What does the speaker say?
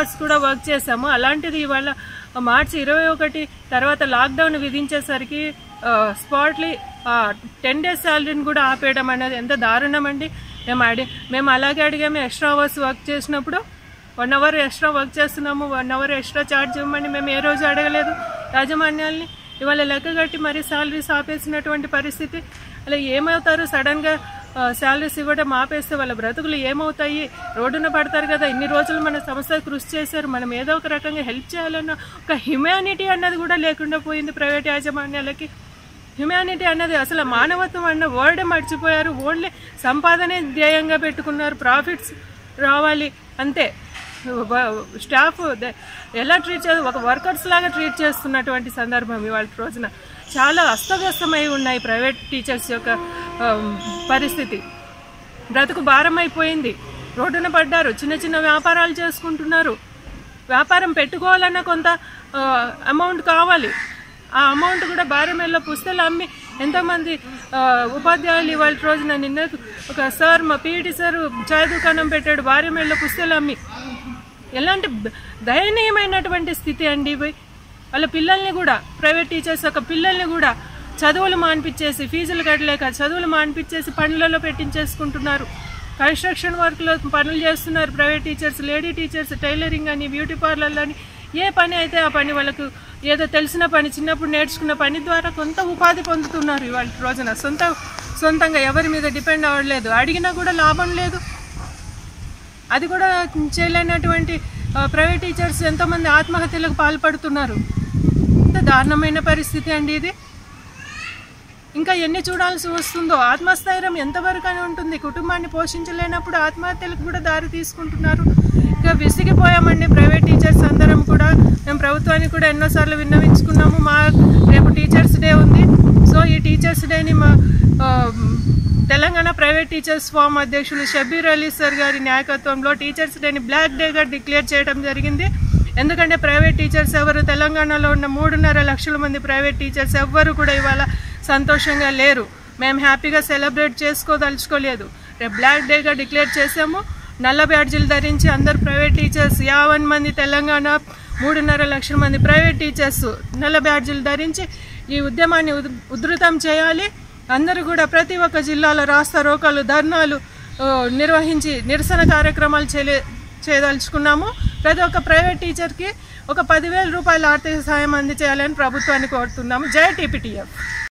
Hours కూడా work చేసాము. అలాంటిది ఇవాళ మార్చి 21 తర్వాత లాక్డౌన్ విధించేసరికి స్పాట్లీ 10 days శాలరీని కూడా ఆపేయడం అనేది ఎంత దారుణం అండి. మేము అలాగే అడిగాము. ఎక్స్ట్రా అవర్స్ వర్క్ చేసినప్పుడు 1 hour ఎక్స్ట్రా వర్క్ చేస్తున్నాము, 1 hour ఎక్స్ట్రా ఛార్జ్ ఇవ్వమని మేము ఏ రోజు అడగలేదు యాజమాన్యాల్ని. ఇవాళ లెక్కగట్టి మరి శాలరీస్ ఆపేసినటువంటి పరిస్థితి. అలా ఏమవుతారు? సడన్గా శాలరీస్ ఇవ్వడం ఆపేస్తే వాళ్ళ బ్రతుకులు ఏమవుతాయి? రోడ్డున పడతారు కదా. ఇన్ని రోజులు మన సంస్థ కృషి చేశారు, మనం ఏదో ఒక రకంగా హెల్ప్ చేయాలన్న ఒక హ్యుమానిటీ అన్నది కూడా లేకుండా పోయింది ప్రైవేట్ యాజమాన్యాలకి. హ్యుమానిటీ అన్నది అసలు మానవత్వం అన్న వర్డే మర్చిపోయారు. ఓన్లీ సంపాదనే ధ్యేయంగా పెట్టుకున్నారు, ప్రాఫిట్స్ రావాలి అంతే. స్టాఫ్ ఎలా ట్రీట్ చేయాలి, ఒక వర్కర్స్ లాగా ట్రీట్ చేస్తున్నటువంటి సందర్భం ఇవాళ రోజున. చాలా అస్తవ్యస్తమై ఉన్నాయి ప్రైవేట్ టీచర్స్ యొక్క పరిస్థితి. బ్రతుకు భారం అయిపోయింది, రోడ్డున పడ్డారు, చిన్న చిన్న వ్యాపారాలు చేసుకుంటున్నారు. వ్యాపారం పెట్టుకోవాలన్న కొంత అమౌంట్ కావాలి, ఆ అమౌంట్ కూడా భారమేళ్ళ పుస్తకాలు అమ్మి ఎంతోమంది ఉపాధ్యాయులు ఇవాళ రోజున. నిన్న ఒక సార్, మా పీఈటీ సార్ చాయ్ దుకాణం పెట్టాడు భారమేళ్ళ పుస్తకాలు అమ్మి. ఎలాంటి దయనీయమైనటువంటి స్థితి అండి ఇవి. వాళ్ళ పిల్లల్ని కూడా, ప్రైవేట్ టీచర్స్ యొక్క పిల్లల్ని కూడా చదువులు మాన్పించేసి, ఫీజులు కట్టలేక చదువులు మాన్పించేసి పనులలో పెట్టించేసుకుంటున్నారు. కన్స్ట్రక్షన్ వర్క్లో పనులు చేస్తున్నారు private teachers. Lady teachers tailoring అని, బ్యూటీ పార్లర్లు అని, ఏ పని అయితే ఆ పని వాళ్ళకు ఏదో తెలిసిన పని, చిన్నప్పుడు నేర్చుకున్న పని ద్వారా కొంత ఉపాధి పొందుతున్నారు ఇవాళ రోజున. సొంతంగా ఎవరి మీద డిపెండ్ అవ్వలేదు, అడిగినా కూడా లాభం లేదు. అది కూడా చేయలేనటువంటి ప్రైవేట్ టీచర్స్ ఎంతోమంది ఆత్మహత్యలకు పాల్పడుతున్నారు. ఇంత దారుణమైన పరిస్థితి అండి ఇది. ఇంకా ఎన్ని చూడాల్సి వస్తుందో. ఆత్మస్థైర్యం ఎంతవరకు అని ఉంటుంది? కుటుంబాన్ని పోషించలేనప్పుడు ఆత్మహత్యలకు కూడా దారి తీసుకుంటున్నారు. ఇంకా విసిగిపోయామండి ప్రైవేట్ టీచర్స్ అందరం కూడా. మేము ప్రభుత్వానికి కూడా ఎన్నోసార్లు విన్నవించుకున్నాము. రేపు టీచర్స్ డే ఉంది. సో ఈ టీచర్స్ డేని మా తెలంగాణ ప్రైవేట్ టీచర్స్ ఫోరం అధ్యక్షులు షబ్బీర్ అలీ సార్ గారి నాయకత్వంలో టీచర్స్ డేని బ్లాక్ డేగా డిక్లేర్ చేయడం జరిగింది. ఎందుకంటే ప్రైవేట్ టీచర్స్ ఎవరు, తెలంగాణలో ఉన్న 3.5 లక్షల మంది ప్రైవేట్ టీచర్స్ ఎవ్వరు కూడా ఇవాళ సంతోషంగా లేరు. మేము హ్యాపీగా సెలబ్రేట్ చేసుకోదలుచుకోలేదు. రేపు బ్లాక్ డేగా డిక్లేర్ చేసాము. నల్ల బ్యాడ్జీలు ధరించి అందరు ప్రైవేట్ టీచర్స్ 50 మంది, తెలంగాణ 3.5 లక్షల మంది ప్రైవేట్ టీచర్స్ నల్ల బ్యాడ్జీలు ధరించి ఈ ఉద్యమాన్ని ఉధృతం చేయాలి. అందరూ కూడా ప్రతి ఒక్క జిల్లాలో రాస్తా రోకాలు, ధర్నాలు నిర్వహించి నిరసన కార్యక్రమాలు చేయదలుచుకున్నాము. ప్రతి ఒక్క ప్రైవేట్ టీచర్కి ఒక 10,000 రూపాయల ఆర్థిక సహాయం అందజేయాలని ప్రభుత్వాన్ని కోరుతున్నాము. జై టీపీటీఎఫ్.